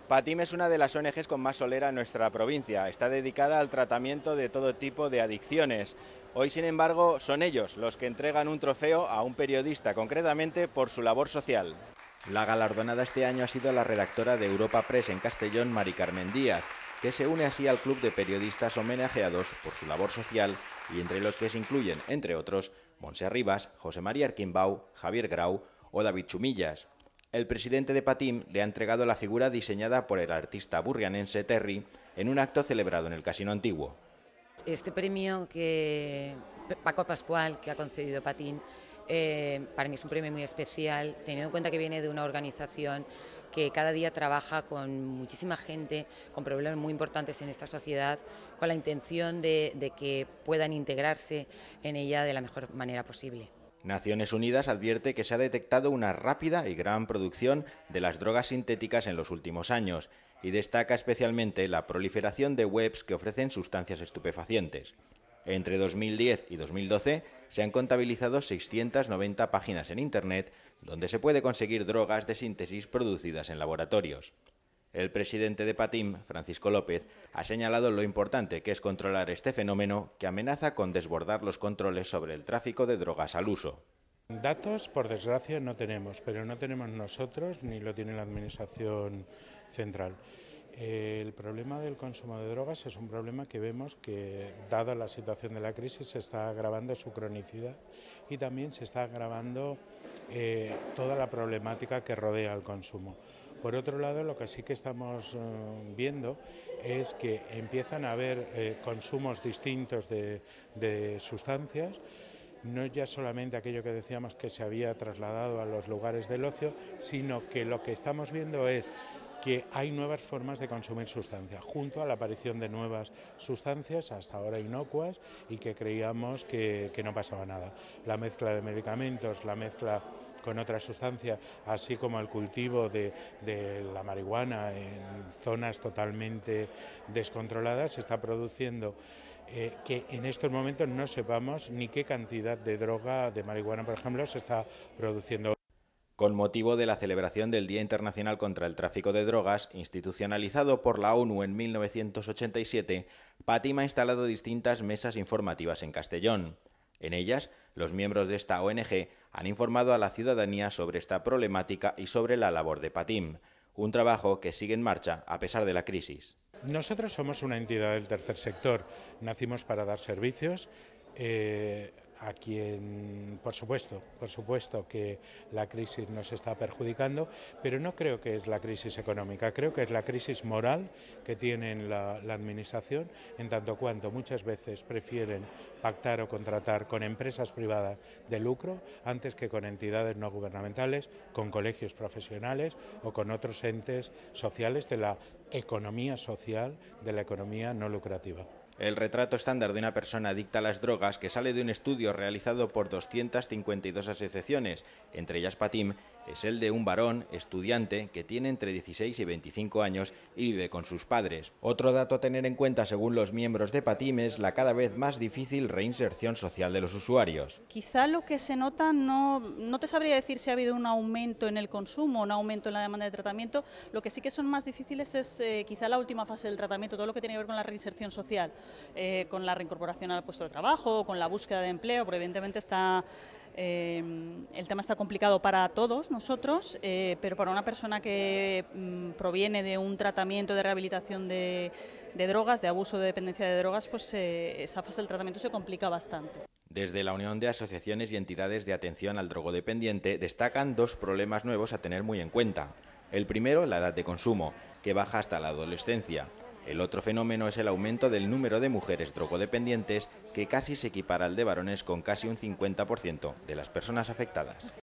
Patim es una de las ONGs con más solera en nuestra provincia. Está dedicada al tratamiento de todo tipo de adicciones. Hoy, sin embargo, son ellos los que entregan un trofeo a un periodista, concretamente por su labor social. La galardonada este año ha sido la redactora de Europa Press en Castellón, Mari Carmen Díaz, que se une así al club de periodistas homenajeados por su labor social y entre los que se incluyen, entre otros, Montse Rivas, José María Arquimbau, Javier Grau o David Chumillas. El presidente de Patim le ha entregado la figura diseñada por el artista burrianense Terry en un acto celebrado en el Casino Antiguo. Este premio que Paco Pascual, que ha concedido Patim, para mí es un premio muy especial, teniendo en cuenta que viene de una organización que cada día trabaja con muchísima gente, con problemas muy importantes en esta sociedad, con la intención de que puedan integrarse en ella de la mejor manera posible. Naciones Unidas advierte que se ha detectado una rápida y gran producción de las drogas sintéticas en los últimos años y destaca especialmente la proliferación de webs que ofrecen sustancias estupefacientes. Entre 2010 y 2012 se han contabilizado 690 páginas en Internet donde se puede conseguir drogas de síntesis producidas en laboratorios. El presidente de Patim, Francisco López, ha señalado lo importante que es controlar este fenómeno que amenaza con desbordar los controles sobre el tráfico de drogas al uso. Datos, por desgracia, no tenemos, pero no tenemos nosotros ni lo tiene la Administración Central. El problema del consumo de drogas es un problema que vemos que, dada la situación de la crisis, se está agravando su cronicidad y también se está agravando toda la problemática que rodea al consumo. Por otro lado, lo que sí que estamos viendo es que empiezan a haber consumos distintos de sustancias, no ya solamente aquello que decíamos que se había trasladado a los lugares del ocio, sino que lo que estamos viendo es que hay nuevas formas de consumir sustancias, junto a la aparición de nuevas sustancias, hasta ahora inocuas, y que creíamos que no pasaba nada. La mezcla de medicamentos, la mezcla con otras sustancias, así como el cultivo de la marihuana en zonas totalmente descontroladas, está produciendo que en estos momentos no sepamos ni qué cantidad de droga, de marihuana, por ejemplo, se está produciendo. Con motivo de la celebración del Día Internacional contra el Tráfico de Drogas, institucionalizado por la ONU en 1987, Patim ha instalado distintas mesas informativas en Castellón. En ellas, los miembros de esta ONG han informado a la ciudadanía sobre esta problemática y sobre la labor de Patim, un trabajo que sigue en marcha a pesar de la crisis. Nosotros somos una entidad del tercer sector, nacimos para dar servicios a quien, por supuesto que la crisis nos está perjudicando, pero no creo que es la crisis económica, creo que es la crisis moral que tiene la Administración, en tanto cuanto muchas veces prefieren pactar o contratar con empresas privadas de lucro antes que con entidades no gubernamentales, con colegios profesionales o con otros entes sociales de la economía social, de la economía no lucrativa. El retrato estándar de una persona adicta a las drogas que sale de un estudio realizado por 252 asociaciones, entre ellas Patim, es el de un varón estudiante que tiene entre 16 y 25 años y vive con sus padres. Otro dato a tener en cuenta, según los miembros de Patim, es la cada vez más difícil reinserción social de los usuarios. Quizá lo que se nota, no te sabría decir si ha habido un aumento en el consumo, un aumento en la demanda de tratamiento. Lo que sí que son más difíciles es quizá la última fase del tratamiento, todo lo que tiene que ver con la reinserción social, con la reincorporación al puesto de trabajo, con la búsqueda de empleo, porque evidentemente el tema está complicado para todos nosotros, pero para una persona que proviene de un tratamiento de rehabilitación de drogas, de abuso de dependencia de drogas, pues esa fase del tratamiento se complica bastante. Desde la Unión de Asociaciones y Entidades de Atención al Drogodependiente destacan dos problemas nuevos a tener muy en cuenta. El primero, la edad de consumo, que baja hasta la adolescencia. El otro fenómeno es el aumento del número de mujeres drogodependientes, que casi se equipara al de varones con casi un 50% de las personas afectadas.